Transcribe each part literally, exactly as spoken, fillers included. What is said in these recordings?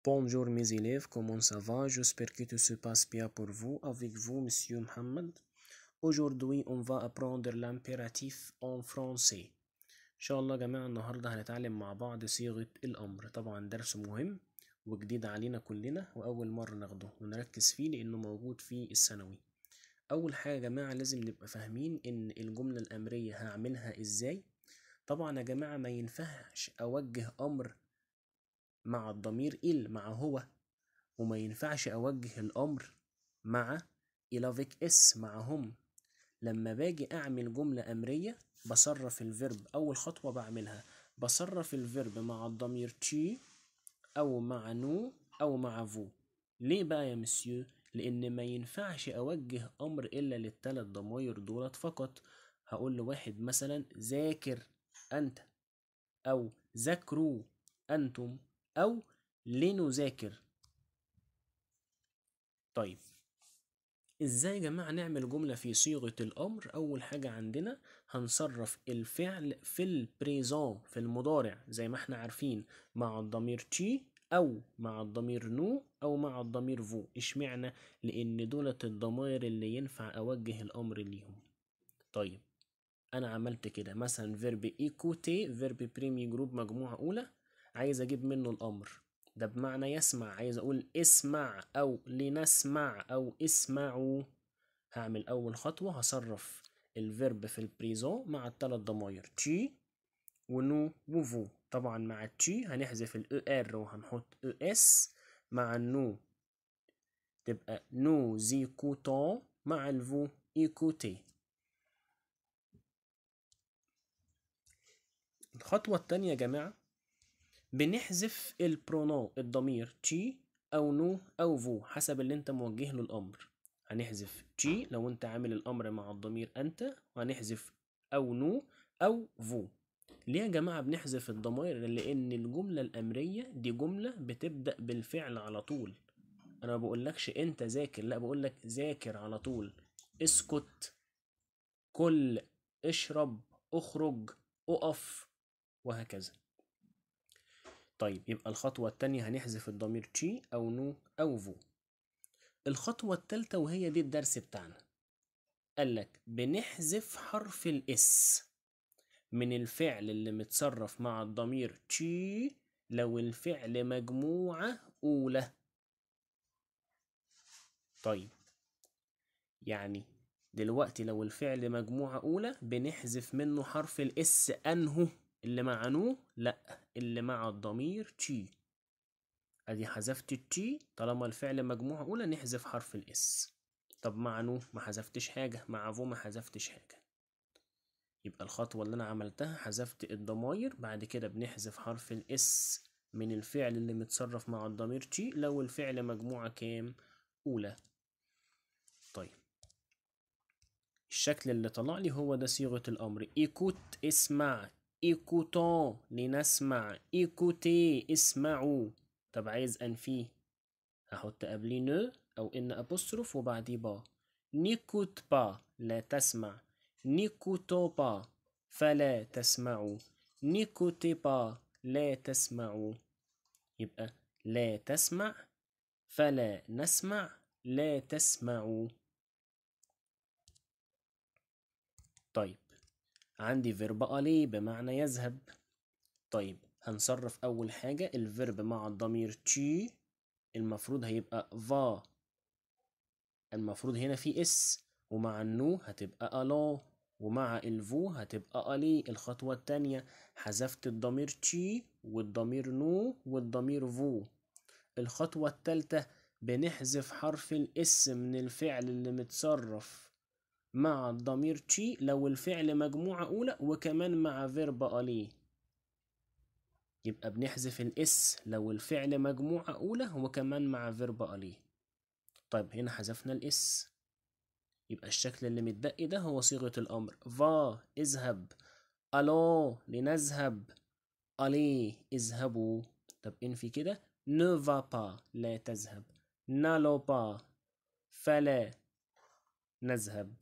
Bonjour mes élèves, comment ça va? J'espère que tout se passe bien pour vous. Avec vous, Msu Mohammed. Aujourd'hui, on va apprendre l'impératif en français. إن شاء الله يا جماعة النهاردة هنتعلم مع بعض صيغة الأمر. طبعا درس مهم وجديد علينا كلنا وأول مرة ناخده ونركز فيه لأنه موجود في الثانوي. أول حاجة يا جماعة لازم نبقى فاهمين إن الجملة الأمرية هعملها إزاي. طبعا يا جماعة ما ينفعش أوجه أمر مع الضمير إل مع هو، وما ينفعش أوجه الأمر مع إلافيك إس مع هم. لما باجي أعمل جملة أمرية بصرف الفيرب، أول خطوة بعملها بصرف الفيرب مع الضمير تشي أو مع نو أو مع فو. ليه بقى يا مسيو؟ لأن ما ينفعش أوجه أمر إلا للتلات ضماير دولت فقط. هقول لواحد مثلا ذاكر أنت، أو ذاكروا أنتم، أو لنذاكر. طيب ازاي يا جماعة نعمل جملة في صيغة الأمر؟ أول حاجة عندنا هنصرف الفعل في البريزون في المضارع زي ما احنا عارفين مع الضمير تشي أو مع الضمير نو أو مع الضمير فو. اشمعنى؟ لأن دولت الضمائر اللي ينفع أوجه الأمر ليهم. طيب أنا عملت كده مثلا فيرب إيكوتي، فيرب بريمي جروب مجموعة أولى، عايز أجيب منه الأمر ده بمعنى يسمع. عايز أقول اسمع أو لنسمع أو اسمعوا. هعمل أول خطوة هصرف الفيرب في البريزون مع الثلاث ضماير تشي ونو وفو. طبعا مع التشي هنحذف ال ار وهنحط او اس. مع النو تبقى نو زيكوتون، مع الفو ايكوتي. الخطوة التانية يا جماعة بنحذف البرونو الضمير تشي أو نو أو فو حسب اللي انت موجه له الأمر. هنحذف تشي لو انت عامل الأمر مع الضمير أنت، وهنحذف أو نو أو فو. ليه يا جماعة بنحذف الضمائر؟ لأن الجملة الأمرية دي جملة بتبدأ بالفعل على طول. أنا ما بقولكش أنت ذاكر، لا بقولك ذاكر على طول. اسكت، كل، اشرب، اخرج، اقف، وهكذا. طيب يبقى الخطوة التانية هنحذف الضمير تشي أو نو أو فو. الخطوة التالتة وهي دي الدرس بتاعنا، قالك بنحذف حرف الإس من الفعل اللي متصرف مع الضمير تشي لو الفعل مجموعة أولى. طيب يعني دلوقتي لو الفعل مجموعة أولى بنحذف منه حرف الإس. أنهو؟ اللي مع نو؟ لأ، اللي مع الضمير تشي. ادي حذفت التي طالما الفعل مجموعة أولى نحذف حرف الإس. طب مع نو ما حذفتش حاجة، مع فو ما حذفتش حاجة. يبقى الخطوة اللي أنا عملتها حذفت الضماير، بعد كده بنحذف حرف الإس من الفعل اللي متصرف مع الضمير تي لو الفعل مجموعة كام؟ أولى. طيب الشكل اللي طلع لي هو ده صيغة الأمر. إيكوت اسمع، إيكوتون لنسمع، إيكوتي اسمعوا. طب عايز أنفيه هحط قبليه نو أو إن أبوستروف وبعديه با. نيكوت با لا تسمع، نيكوتو با فلا تسمعوا، نيكوتي با لا تسمعوا. يبقى لا تسمع، فلا نسمع، لا تسمعوا. طيب عندي فيرب ألي بمعنى يذهب. طيب هنصرف أول حاجة الفيرب مع الضمير تشي، المفروض هيبقى فا. المفروض هنا في اس، ومع النو هتبقى ألا، ومع الفو هتبقى ألي. الخطوة التانية حذفت الضمير تشي والضمير نو والضمير فو. الخطوة التالتة بنحذف حرف الاس من الفعل اللي متصرف مع الضمير تشي لو الفعل مجموعة أولى وكمان مع فيرب ألي. يبقى بنحذف الاس لو الفعل مجموعة أولى وكمان مع فيرب ألي. طيب هنا حذفنا الاس، يبقى الشكل اللي متبقي ده هو صيغة الأمر. فا اذهب، ألو لنذهب، ألي اذهبوا. طب انفي كده ne va pas لا تذهب، n'allons pas فلا نذهب،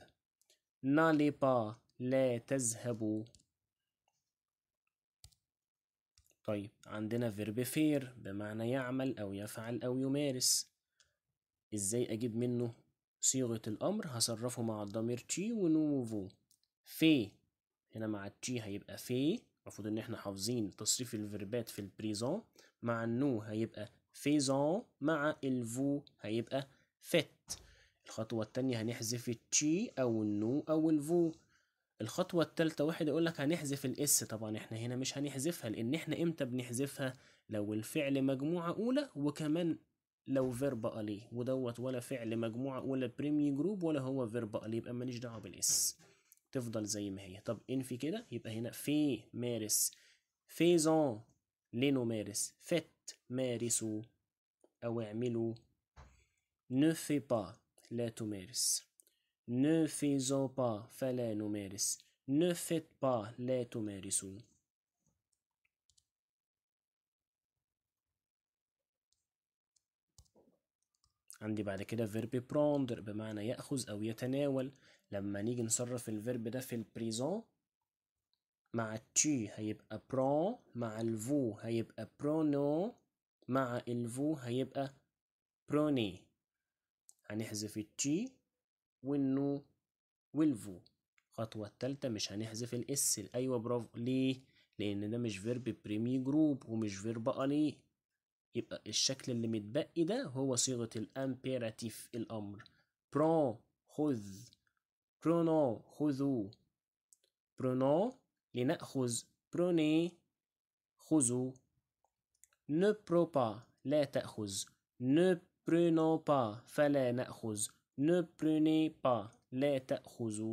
n'allez pas لا تذهبوا. طيب عندنا فيرب فير بمعنى يعمل أو يفعل أو يمارس. إزاي أجيب منه صيغة الأمر؟ هصرفه مع الضمير تشي ونوفو. في هنا مع التشي هيبقى في، المفروض إن احنا حافظين تصريف الفيربات في البريزون. مع النو هيبقى فيزون، مع الفو هيبقى فت. الخطوة التانية هنحذف التشي أو النو أو الفو. الخطوة التالتة واحد يقول لك هنحذف الاس، طبعا احنا هنا مش هنحذفها، لان احنا امتى بنحذفها؟ لو الفعل مجموعة اولى، وكمان لو فيرب اليه، ودوت ولا فعل مجموعة اولى بريمي جروب ولا هو فيرب اليه، يبقى ماليش دعوة بالاس، تفضل زي ما هي. طب انفي كده يبقى هنا في مارس، فيزون لنمارس، فت مارسوا او اعملوا. ne fais pas لا تمارس، ne faisons pas فلا نمارس، ne faites pas لا تمارسوا. عندي بعد كده فيرب prendre بمعنى يأخذ أو يتناول. لما نيجي نصرف الفيرب ده في البريزون، مع التشي هيبقى prend، مع الفو هيبقى prenons، مع الفو هيبقى prenez. هنحذف التشي والنو والفو. الخطوة التالتة مش هنحذف الاس. ايوه برافو. ليه؟ لان ده مش فيرب بريمي جروب ومش فيرب اليه، يبقى الشكل اللي متبقي ده هو صيغة الامبيراتيف الامر. برون خذ، برونو خذوا، برونو لنأخذ، بروني خذوا. ne prends pas لا تأخذ، ne prenons pas فلا نأخذ، ne prenez pas لا تأخذوا.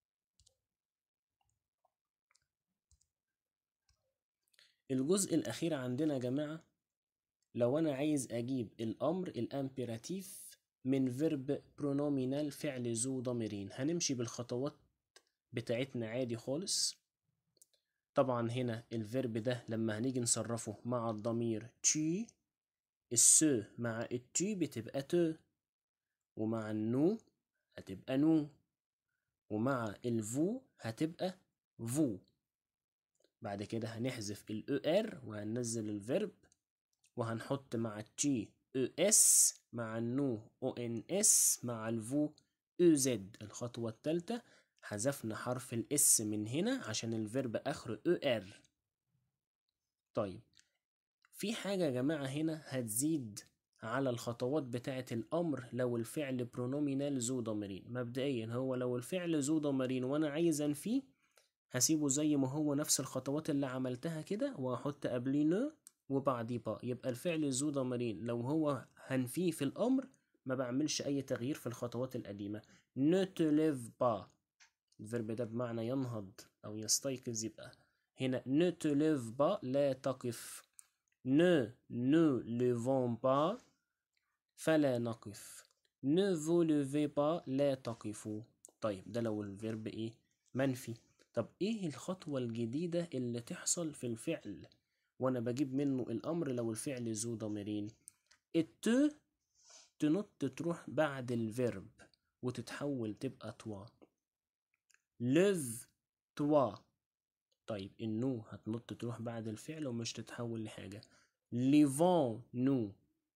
الجزء الأخير عندنا يا جماعة، لو أنا عايز أجيب الأمر الأمبيراتيف من فيرب برونومينال فعل ذو ضميرين، هنمشي بالخطوات بتاعتنا عادي خالص. طبعا هنا الفيرب ده لما هنيجي نصرفه مع الضمير تشي، الس مع التشي بتبقى ت، ومع النو هتبقى نو، ومع الفو هتبقى فو. بعد كده هنحذف الاو ار وهننزل الفيرب، وهنحط مع التشي او اس، مع النو او ان اس، مع الفو او زد. الخطوة الثالثة حذفنا حرف الاس من هنا عشان الفيرب اخره او ار. طيب في حاجة يا جماعة هنا هتزيد على الخطوات بتاعة الأمر لو الفعل برونومينال ذو ضميرين. مبدئيا هو لو الفعل ذو ضميرين وأنا عايز أنفيه، هسيبه زي ما هو نفس الخطوات اللي عملتها كده، وهحط قبليه نو وبعديه با. يبقى الفعل ذو ضميرين لو هو هنفيه في الأمر ما بعملش أي تغيير في الخطوات القديمة. ne te lève pas، الفيرب ده بمعنى ينهض أو يستيقظ، يبقى هنا ne te lève pas لا تقف، ne nous levons pas فلا نقف، ne vous levez pas لا تقفوا. طيب ده لو الفيرب ايه؟ منفي. طب ايه الخطوة الجديدة اللي تحصل في الفعل وانا بجيب منه الامر لو الفعل ذو ضميرين؟ الت تنط تروح بعد الفيرب وتتحول تبقى توا. ليف توا. طيب النو هتنط تروح بعد الفعل ومش تتحول لحاجة. ليفون نو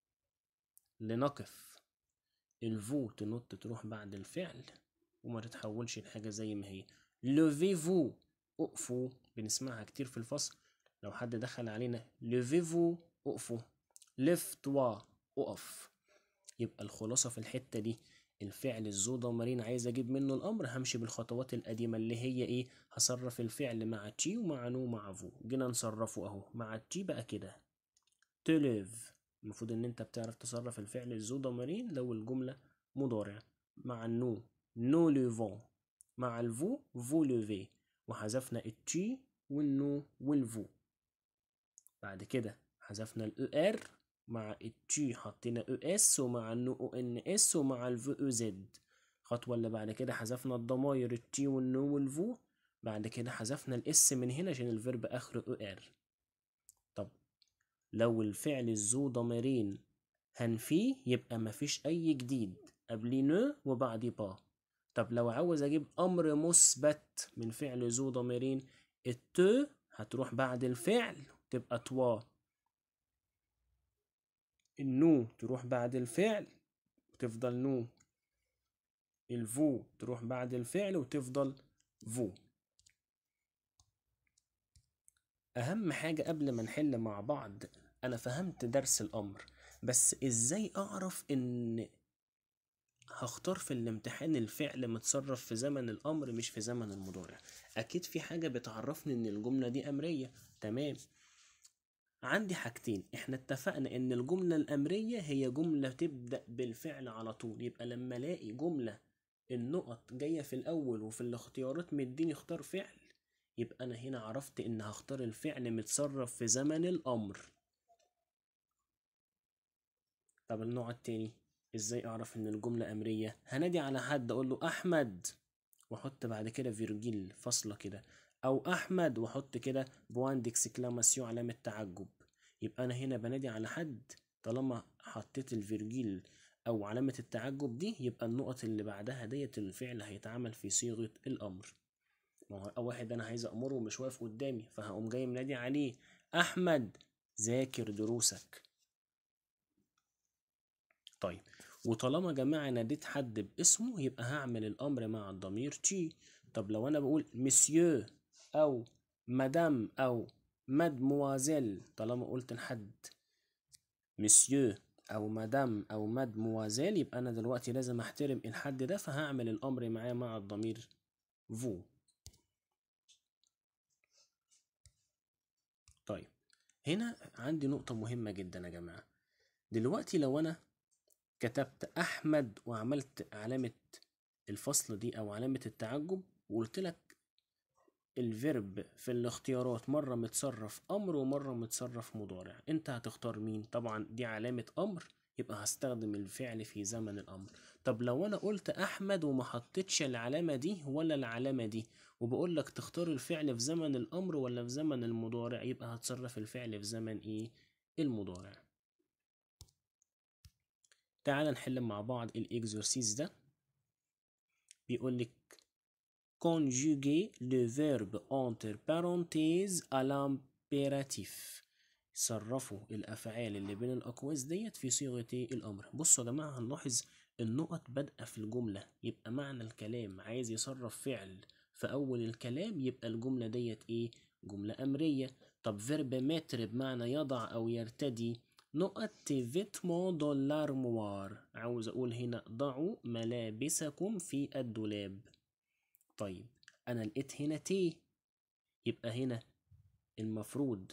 لنقف. الفو تنط تروح بعد الفعل وما تتحولش لحاجة زي ما هي. لوفيفو اقفوا، بنسمعها كتير في الفصل لو حد دخل علينا لوفيفو اقفوا. ليف توا اقف. يبقى الخلاصة في الحتة دي، الفعل الذو ضميرين عايز اجيب منه الامر، همشي بالخطوات القديمة اللي هي ايه؟ هصرف الفعل مع تشي ومع نو مع فو. جينا نصرفه اهو مع تشي بقى كده تلف. المفروض ان انت بتعرف تصرف الفعل الذو ضميرين لو الجملة مضارع. مع النو نو ليفون، مع الفو فو ليفي، وحذفنا التشي والنو والفو. بعد كده حذفنا الاو ار، مع التشي حطينا او اس، ومع النو او ان اس، ومع الفو او زد. الخطوة اللي بعد كده حذفنا الضماير التشي والنو والفو. بعد كده حذفنا الاس من هنا عشان الفيرب اخره او ار. طب لو الفعل الذو ضميرين هنفيه يبقى مفيش اي جديد، قبليه نو وبعديه با. طب لو عاوز اجيب امر مثبت من فعل ذو ضميرين، الت هتروح بعد الفعل تبقى توا، النو تروح بعد الفعل وتفضل نو، الفو تروح بعد الفعل وتفضل فو. أهم حاجة قبل ما نحل مع بعض، أنا فهمت درس الأمر، بس إزاي أعرف إن هختار في الامتحان الفعل متصرف في زمن الأمر مش في زمن المضارع؟ أكيد في حاجة بتعرفني إن الجملة دي أمرية. تمام، عندي حاجتين. احنا اتفقنا ان الجملة الأمرية هي جملة تبدأ بالفعل على طول. يبقى لما الاقي جملة النقط جاية في الأول وفي الاختيارات مديني اختار فعل، يبقى أنا هنا عرفت إن هختار الفعل متصرف في زمن الأمر. طب النوع التاني، ازاي أعرف إن الجملة أمرية؟ هنادي على حد أقول له أحمد وأحط بعد كده فيرجيل فاصلة كده، أو أحمد وأحط كده بوان ديكسكلاماسيون علامة تعجب. يبقى أنا هنا بنادي على حد، طالما حطيت الفيرجيل أو علامة التعجب دي يبقى النقط اللي بعدها ديت الفعل هيتعمل في صيغة الأمر. ما هو واحد انا عايز امره ومش واقف قدامي، فهقوم جاي منادي عليه احمد ذاكر دروسك. طيب، وطالما يا جماعه ناديت حد باسمه يبقى هعمل الامر مع الضمير تي. طب لو انا بقول مسيو او مدام او مادموازيل، طالما قلت لحد مسيو او مدام او مادموازيل يبقى انا دلوقتي لازم احترم الحد ده، فهعمل الامر معاه مع الضمير فو. طيب، هنا عندي نقطة مهمة جدا يا جماعة. دلوقتي لو أنا كتبت أحمد وعملت علامة الفصل دي أو علامة التعجب وقلت لك الفيرب في الاختيارات مرة متصرف أمر ومرة متصرف مضارع، أنت هتختار مين؟ طبعا دي علامة أمر، يبقى هستخدم الفعل في زمن الأمر. طب لو أنا قلت أحمد وما حطيتش العلامة دي ولا العلامة دي وبقول لك تختار الفعل في زمن الأمر ولا في زمن المضارع، يبقى هتصرف الفعل في زمن إيه؟ المضارع. تعال نحل مع بعض الإكزرسيس ده. بيقول لك conjuguer le verbe entre parenthèses à l'impératif. صرفوا الأفعال اللي بين الأقواس ديت في صيغة الأمر. بصوا يا جماعة، هنلاحظ النقط بادئة في الجملة، يبقى معنى الكلام عايز يصرف فعل في أول الكلام، يبقى الجملة ديت إيه؟ جملة أمرية. طب فيرب متر بمعنى يضع أو يرتدي، نقط فيتمون دون لارموار، عاوز أقول هنا ضعوا ملابسكم في الدولاب. طيب أنا لقيت هنا تي، يبقى هنا المفروض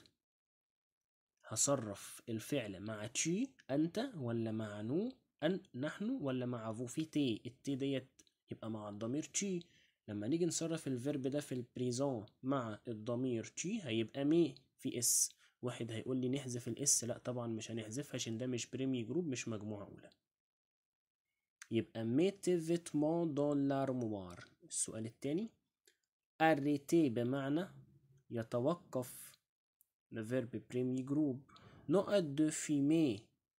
هصرف الفعل مع تشي أنت ولا مع نو أن نحن ولا مع فو. في تي، التي ديت يبقى مع الضمير تشي. لما نيجي نصرف الفيرب ده في البريزون مع الضمير تشي هيبقى مي في اس. واحد هيقول لي نحذف الاس، لا طبعا مش هنحذفها عشان ده مش بريمي جروب، مش مجموعة أولى. يبقى ميتي فيتمون دون لارموار. السؤال التاني، arrêter بمعنى يتوقف، le verbe premier groupe. نقط de fumer،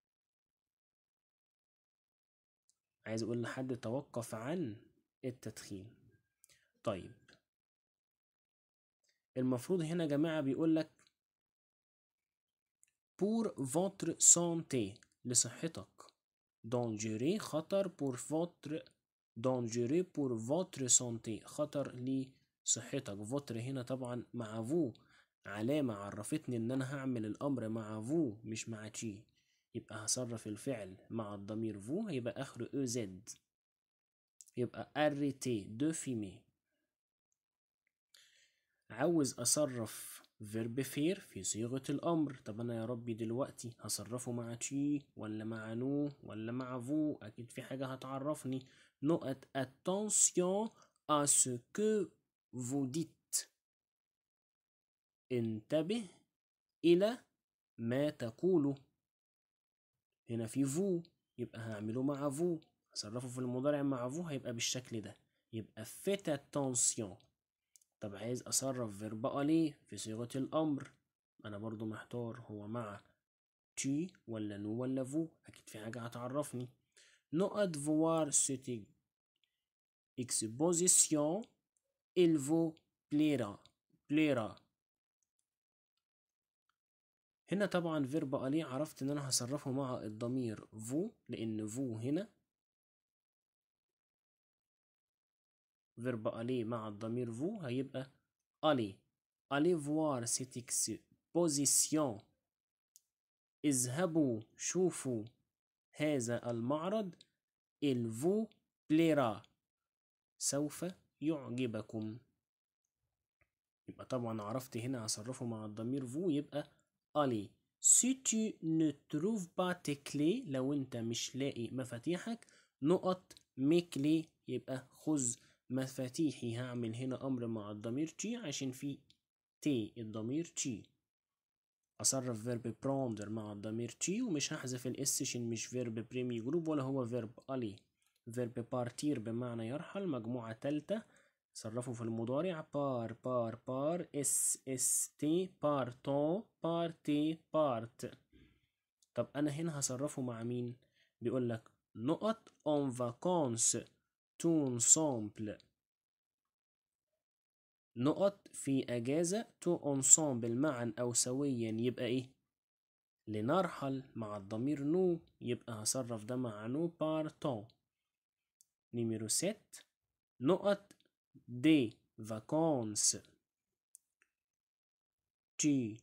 عايز اقول لحد توقف عن التدخين. طيب المفروض هنا يا جماعة بيقول لك pour votre santé، لصحتك. dangereux خطر، pour votre dangereux pour votre santé خطر لصحتك. votre هنا طبعا مع فو، علامة عرفتني ان انا هعمل الامر مع فو مش مع تشي، يبقى هصرف الفعل مع الضمير فو هيبقى اخره او زد، يبقى arrêter de fumer. عاوز اصرف فيرب فير في صيغة الامر. طب انا يا ربي دلوقتي هصرفه مع تشي ولا مع نو ولا مع فو؟ اكيد في حاجة هتعرفني. نقط attention à ce que vous dites، انتبه إلى ما تقوله. هنا في فو، يبقى هعمله مع فو، هصرفه في المضارع مع فو هيبقى بالشكل ده، يبقى faites attention. طب عايز أصرف فيرب aller في صيغة الأمر، أنا برضو محتار هو مع تي ولا نو ولا فو، أكيد في حاجة هتعرفني. نقط voir cette exposition il vous plaira، plaira هنا طبعا فيرب ألي عرفت ان انا هصرفه مع الضمير فو، لان فو هنا فيرب ألي مع الضمير فو هيبقى ألي. ألي voir cette exposition. اذهبوا شوفوا هذا المعرض. il vous plaira. سوف يعجبكم. يبقى طبعا عرفت هنا هصرفه مع الضمير فو يبقى ألي. si tu ne trouves pas tes clés، لو انت مش لاقي مفاتيحك، نقط ميكلي يبقى خذ مفاتيحي. هعمل هنا امر مع الضمير تي عشان في تي الضمير تي. اصرف فيرب بروندر مع الضمير تي ومش هحذف الاس عشان مش فيرب بريمي جروب ولا هو فيرب ألي. فيرب بارتير بمعنى يرحل، مجموعة تالتة صرفوا في المضارع بار بار بار اس اس تي بارتون بارتي بارت. طب انا هنا هصرفه مع مين؟ بيقول لك نقط en vacances tout ensemble. نقط في اجازة تو ensemble معا او سويا يبقى ايه؟ لنرحل مع الضمير نو، يبقى هصرف ده مع نو بارتون. نيميرو ست نقط دي فاكونس تي.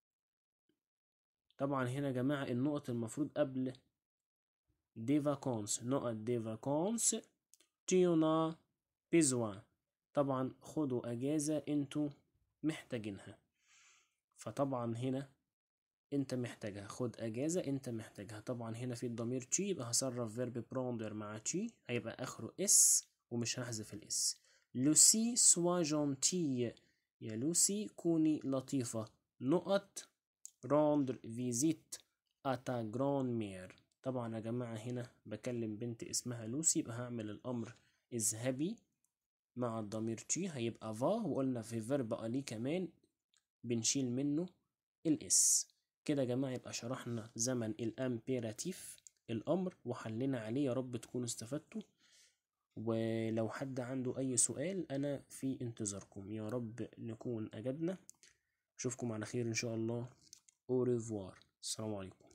طبعا هنا يا جماعة النقط المفروض قبل دي فاكونس. نقط دي فاكونس تيونا بيزوان. طبعا خدوا اجازة انتوا محتاجينها. فطبعا هنا انت محتاجها، خد اجازة انت محتاجها. طبعا هنا في الضمير تي يبقى هصرف فيرب بروندر مع تي هيبقى اخره اس ومش هحذف الاس. لوسي سوا جونتي. يا لوسي كوني لطيفة. نقط روندر فيزيت اتا جران مير. طبعا يا جماعة هنا بكلم بنت اسمها لوسي يبقى هعمل الامر اذهبي مع الضمير تي هيبقى فا، وقلنا في فيرب ألي كمان بنشيل منه الاس. كده يا جماعة يبقى شرحنا زمن الامبيراتيف الامر وحلنا عليه. يا رب تكونوا استفدتوا، ولو حد عنده اي سؤال انا في انتظاركم. يا رب نكون اجبنا. اشوفكم على خير ان شاء الله. au revoir. السلام عليكم.